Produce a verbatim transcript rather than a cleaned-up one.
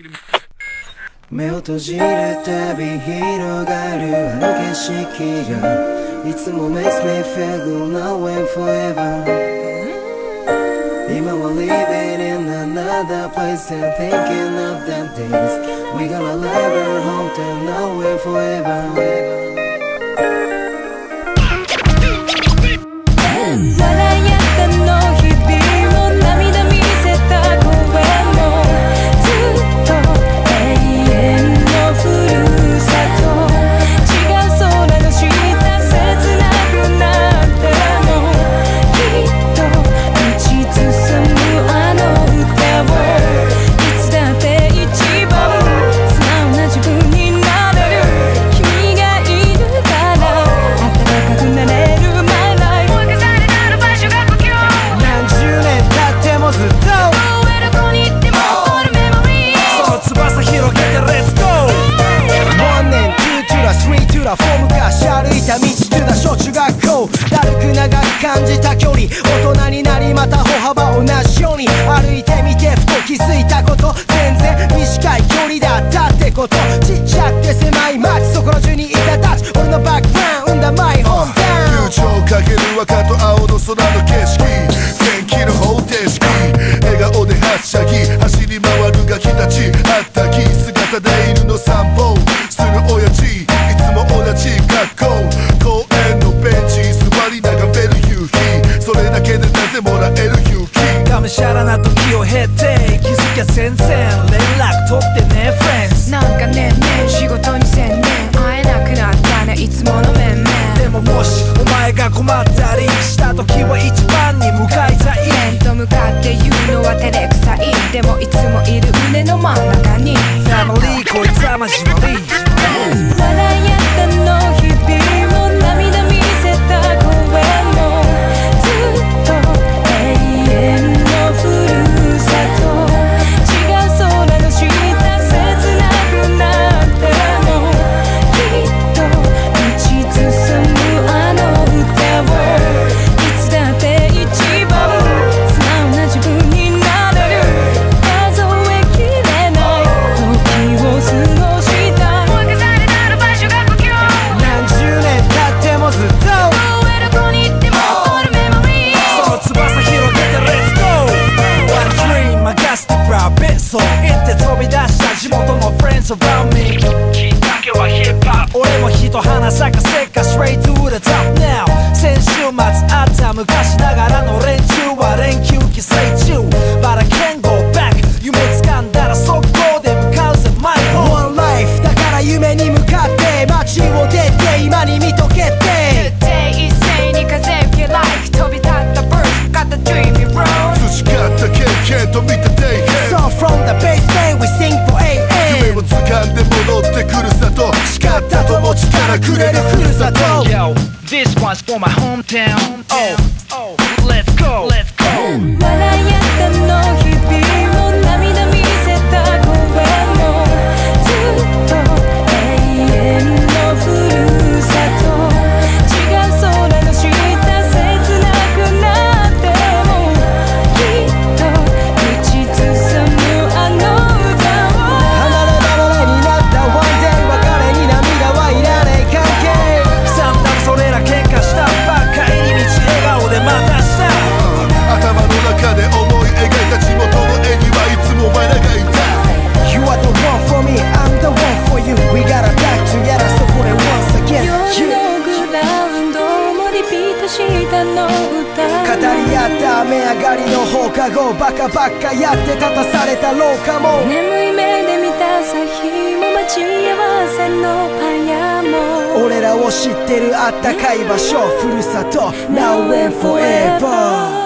目を閉じるたび広がるあの景色がいつも makes me feel good now and forever 今は living in another place and thinking of them days We gonna live our hometown now and forever 笑い合ったの日々を涙見せた声もずっと永遠のふるさと違う空の下切なくなってもきっと打ち進むあの歌をいつだって一番素直な自分になれる君がいるから温かくなれるずっとどこに行っても残るメモリーその翼広げて Let's go ワンねん、ツートゥラ、スリートゥラ、フォー昔歩いた道トゥラ小中学校だるく長く感じた距離大人になりまた歩幅同じように歩いてみてふと気づいたこと全然短い距離だったってことちっちゃくて狭い街そこら中にいたたち俺のバックグラウンド生んだマイホームタウン流暢かける赤と青の空の景色元気の方程式笑顔ではしゃぎ走り回るガキたちあったき姿で犬の散歩する親父いつも同じ学校公園のベンチ座り眺める夕日それだけでなぜもらえる勇気がむしゃらな時を経て気づきゃ全然連絡取ってねフレンズなんかねんねん仕事に専念会えなくなったねいつもの面々 でももしお前が困ったりした時は一番に向かいたい面と向かって言うのは照れくさいでもいつもいる胸の真ん中にファミリーこいつは交わり笑い合ったの日々を涙見せた声もずっと永遠のふるさと違う空の下切なくなってもきっと打ち進むあの歌をいつだって一番素直な自分になれる数えきれない時を過ごした追い返されたる場所が故郷何十年経ってもずっとどこに行っても残るメモリーその翼広げて Let's go One dream 任せて Rabbit そう言って飛び出した地元の Friends around me きっかけはヒップホップ俺も人花咲かせっか Straight to the top now 先週末あった昔ながらの連中は連休帰省中 But I can't go back 夢掴んだら速攻で向かうぜ My home One life だから夢に向かって街を出て今に見とけって Good day 一斉に風受け Like 飛び立った Birds Got the dreamy road 培った経験と見た Day So from the basement we sing for エーエム 夢を掴んで戻ってくる里誓った友力くれるふるさと Yo, this one's for my hometown. Oh, oh, let's go, let's go. 笑い合ったの日々を涙見せた声もずっと永遠のふるさと違う空の下切なくなってもきっと打ち進むあの歌を離れ離れになった One day 別れに涙はいらない関係散々それら喧嘩したばっかりに道笑顔でまたした頭の中で思い描いた地元の絵にはいつもお前らがいた You are the one for me, I'm the one for you We got a back together so for it once again 夜のグラウンドもリピートしたの歌語り合った雨上がりの放課後バカばっかやって立たされた廊下も眠い目で見た朝日も待ち合わせのパン屋も俺らを知ってるあったかい場所ふるさと Now and forever